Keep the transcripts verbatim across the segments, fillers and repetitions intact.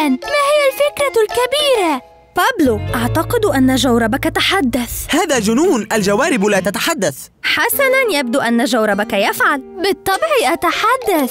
جداً. ما هي الفكرة الكبيرة؟ بابلو، أعتقد أن جوربك تحدث. هذا جنون، الجوارب لا تتحدث. حسناً، يبدو أن جوربك يفعل. بالطبع أتحدث.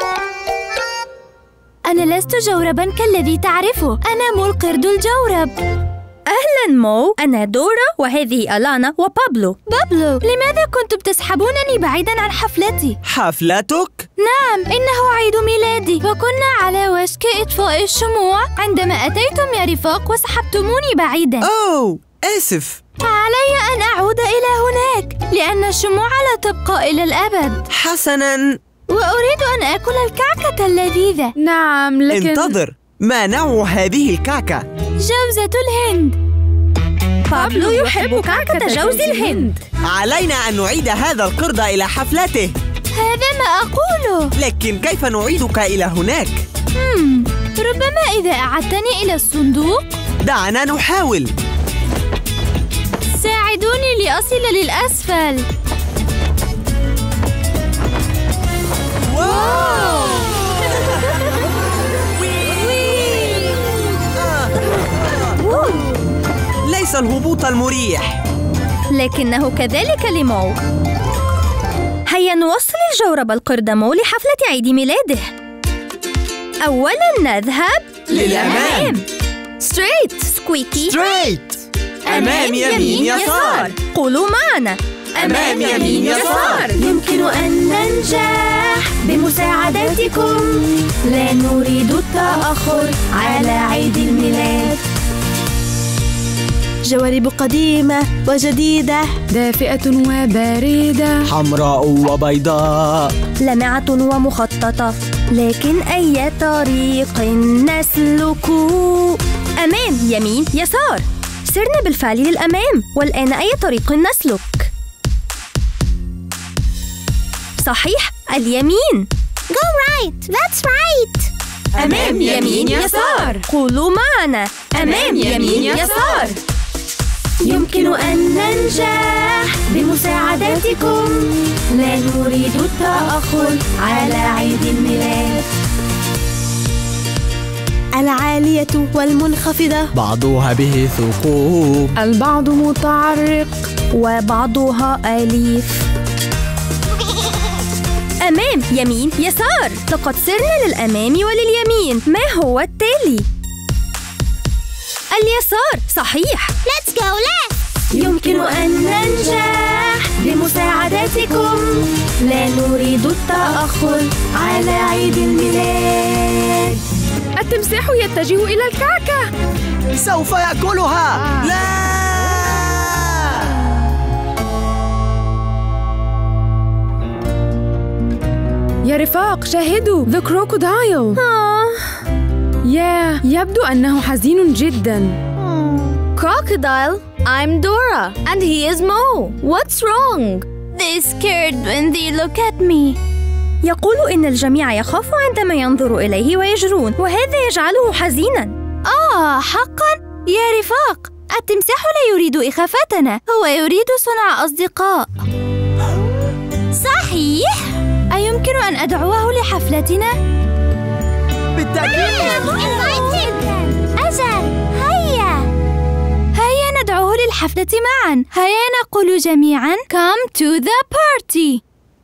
أنا لست جورباً كالذي تعرفه، أنا مو القرد الجورب. أهلاً مو، أنا دورا وهذه ألانا وبابلو. بابلو، لماذا كنتم تسحبونني بعيداً عن حفلتي؟ حفلتك؟ نعم، إنه عيد ميلادي وكنا على وشك إطفاء الشموع عندما أتيتم يا رفاق وسحبتموني بعيداً. أوه، آسف. علي أن أعود إلى هناك لأن الشموع لا تبقى إلى الأبد. حسناً. وأريد أن آكل الكعكة اللذيذة. نعم، لكن انتظر، ما نوع هذه الكعكة؟ جوزة الهند. بابلو يحب كعكة جوز الهند. علينا أن نعيد هذا القرد إلى حفلته. هذا ما أقوله. لكن كيف نعيدك إلى هناك؟ مم. ربما إذا أعدتني إلى الصندوق. دعنا نحاول. ساعدوني لأصل للأسفل. واو! ليس الهبوط المريح، لكنه كذلك لمو. هيا نوصل الجورب القرد مو لحفلة عيد ميلاده. أولاً نذهب للأمام. ستريت سكويكي. ستريت. أمام يمين يسار. قولوا معنا. أمام يمين يسار. يمكن أن ننجح بمساعدتكم. لا نريد التأخر على عيد الميلاد. جوارب قديمة وجديدة، دافئة وباردة، حمراء وبيضاء، لامعة ومخططة. لكن أي طريق نسلك؟ أمام يمين يسار. سرنا بالفعل للأمام، والآن أي طريق نسلك؟ صحيح، اليمين. Go right. That's right. أمام يمين يسار. قولوا معنا. أمام يمين يسار. يمكن أن ننجح بمساعدتكم. لا نريد التأخر على عيد الميلاد. العالية والمنخفضة، بعضها به ثقوب، البعض متعرق وبعضها أليف. أمام يمين يسار. لقد سرنا للأمام ولليمين. ما هو التالي؟ اليسار. صحيح. Let's go left. يمكن أن ننجح بمساعدتكم. لا نريد التأخر على عيد الميلاد. التمساح يتجه إلى الكعكة. سوف يأكلها. لا! يا رفاق، شاهدوا The Crocodile. آه. ياه، يبدو أنه حزين جداً. Crocodile, I'm Dora and he is Mo. What's wrong? They scared when they look at me. يقول إن الجميع يخاف عندما ينظر إليه ويجرون، وهذا يجعله حزيناً. آه، حقاً؟ يا رفاق، التمساح لا يريد إخافتنا، هو يريد صنع أصدقاء. صحيح؟ أيمكن أن أدعوه لحفلتنا؟ بالتأكيد. أجل، هيا هيا ندعوه للحفلة معاً. هيا نقول جميعاً Come to the party.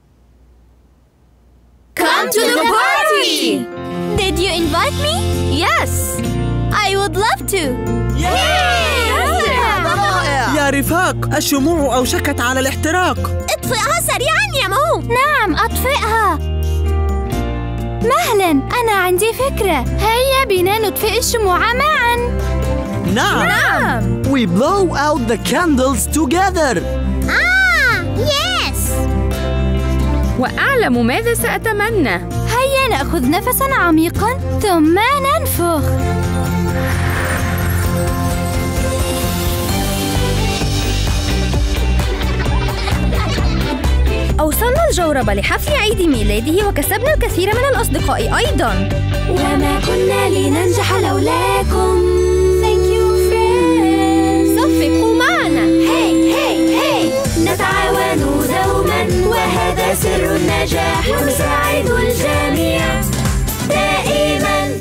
Come to the party. Did you invite me? Yes. I would love to. يا رفاق، الشموع أوشكت على الاحتراق. اطفئها سريعاً يا مو. نعم، أطفئها. مهلاً، أنا عندي فكرة. هيا بنا نطفئ الشموع معاً. نعم. نعم. We blow out the candles together. آه، يس. وأعلم ماذا سأتمنى. هيا نأخذ نفساً عميقاً ثم ننفخ. أوصلنا الجورب لحفل عيد ميلاده وكسبنا الكثير من الأصدقاء أيضاً. وما كنا لننجح لولاكم. Thank you friends. صفقوا معنا. هاي هاي هاي. نتعاون دوماً وهذا سر النجاح. ونساعد الجميع.